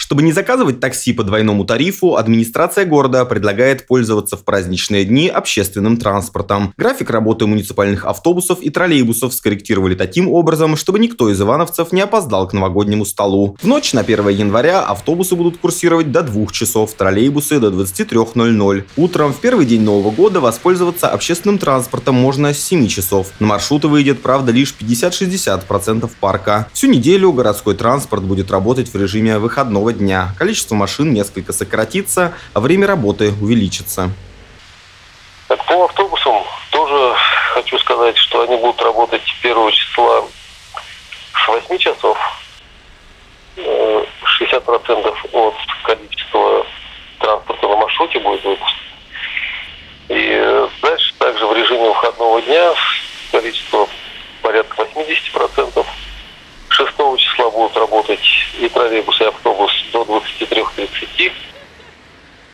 Чтобы не заказывать такси по двойному тарифу, администрация города предлагает пользоваться в праздничные дни общественным транспортом. График работы муниципальных автобусов и троллейбусов скорректировали таким образом, чтобы никто из ивановцев не опоздал к новогоднему столу. В ночь на 1 января автобусы будут курсировать до 2 часов, троллейбусы до 23:00. Утром в первый день Нового года воспользоваться общественным транспортом можно с 7 часов. На маршруты выйдет, правда, лишь 50-60% парка. Всю неделю городской транспорт будет работать в режиме выходного дня. Количество машин несколько сократится, а время работы увеличится. По автобусам тоже хочу сказать, что они будут работать 1 числа с 8 часов. 60% от количества транспорта на маршруте будет выпуск. И дальше также в режиме выходного дня количество порядка 80%. 6 числа будут работать и троллейбус, и автобус до 23:30.